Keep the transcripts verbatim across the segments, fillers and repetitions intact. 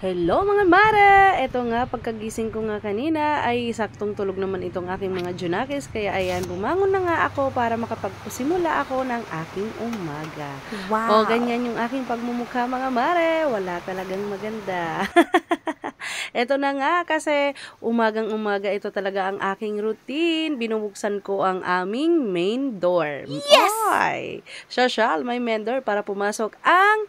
Hello mga mare! Ito nga, pagkagising ko nga kanina ay saktong tulog naman itong aking mga junakis. Kaya ayan, bumangon na nga ako para makapagsimula ako ng aking umaga. Wow! O, ganyan yung aking pagmumukha mga mare. Wala talagang maganda. Ito na nga kasi umagang umaga ito talaga ang aking routine. Binubuksan ko ang aming main door. Yes! Ay! Social, may main door para pumasok ang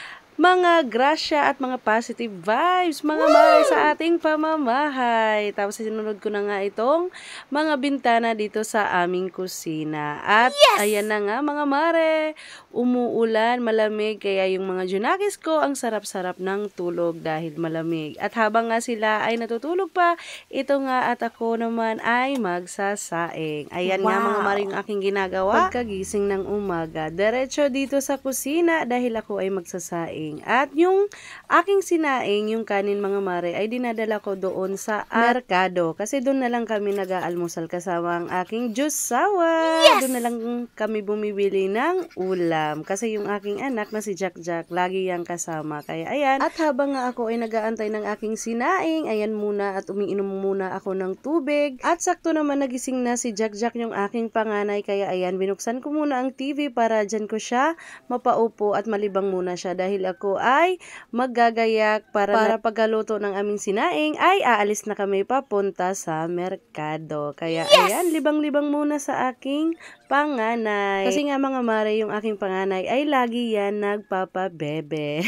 mga grasya at mga positive vibes, mga mare sa ating pamamahay. Tapos sinunod ko na nga itong mga bintana dito sa aming kusina. At Yes! ayan na nga mga mare, umuulan, malamig, kaya yung mga junakis ko ang sarap-sarap ng tulog dahil malamig. At habang nga sila ay natutulog pa, ito nga at ako naman ay magsasaing. Ayan Wow! nga mga mare yung aking ginagawa pagkagising ng umaga. Diretso dito sa kusina dahil ako ay magsasaing. At yung aking sinaing, yung kanin mga mare, ay dinadala ko doon sa merkado. Kasi doon na lang kami nag-aalmusal kasama ang aking Diyos sawa. Yes! Doon na lang kami bumibili ng ulam. Kasi yung aking anak na si Jack Jack, lagi yang kasama. Kaya ayan. At habang nga ako ay nag-aantay ng aking sinaing, ayan muna at umiinom muna ako ng tubig. At sakto naman nagising na si Jack Jack, yung aking panganay. Kaya ayan, binuksan ko muna ang T V para dyan ko siya mapaupo at malibang muna siya dahil ako ay maggagayak para, para pagkaluto ng aming sinaing ay aalis na kami papunta sa merkado. Kaya yes! ayan, libang-libang muna sa aking panganay. Kasi nga mga mare, yung aking panganay ay lagi yan nagpapabebe.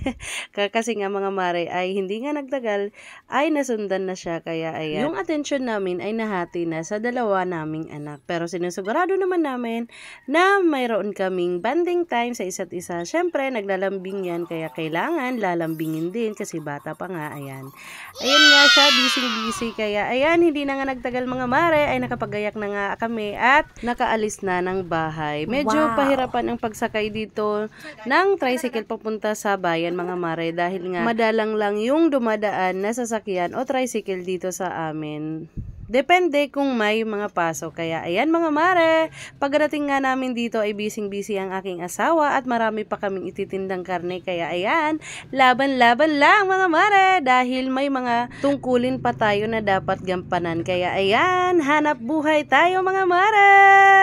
Kasi nga mga mare ay hindi nga nagtagal ay nasundan na siya. Kaya ayan, yung atensyon namin ay nahati na sa dalawa naming anak. Pero sinusigurado naman namin na mayroon kaming banding time sa isa't isa. Syempre, naglalambing yan, kaya kailangan lalambingin din kasi bata pa nga. Ayan. Ayan nga siya, busy-busy. Kaya ayan, hindi na nga nagtagal mga mare ay nakapagayak na nga kami at nakaalis na ng bahay. Medyo Wow! pahirapan ang pagsakay dito ng tricycle papunta sa bayan mga mare dahil nga madalang lang yung dumadaan na sasakyan o tricycle dito sa amin. Depende kung may mga pasok. Kaya ayan mga mare, pagdating nga namin dito ay busy-busy ang aking asawa at marami pa kaming ititindang karne. Kaya ayan, laban-laban lang mga mare dahil may mga tungkulin pa tayo na dapat gampanan. Kaya ayan, hanap buhay tayo mga mare.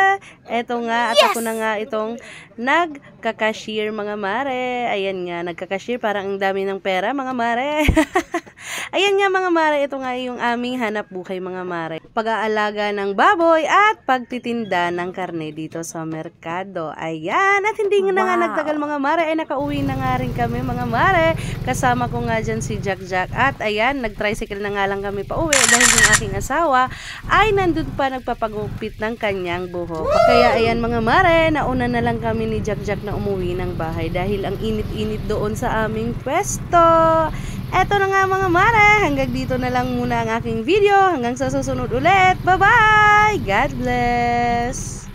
Eto nga, at Yes! ako na nga itong nagka-cashier mga mare. Ayan nga, nagka-cashier, parang ang dami ng pera mga mare. Ayan nga mga mare, ito nga yung aming hanap buhay mga mare. Pag-aalaga ng baboy at pagtitinda ng karne dito sa merkado. Ayan, at hindi nga na nga Wow! nagtagal mga mare, ay nakauwi na nga rin kami mga mare. Kasama ko nga dyan si Jack Jack. At ayan, nag-tricycle na nga lang kami pa uwi dahil yung aking asawa ay nandun pa nagpapagupit ng kanyang buhok. Kaya ayan mga mare, nauna na lang kami ni Jack Jack na umuwi ng bahay dahil ang init-init doon sa aming pwesto. Eto na nga mga mare, hanggang dito na lang muna ang aking video. Hanggang sa susunod ulit. Bye-bye! God bless!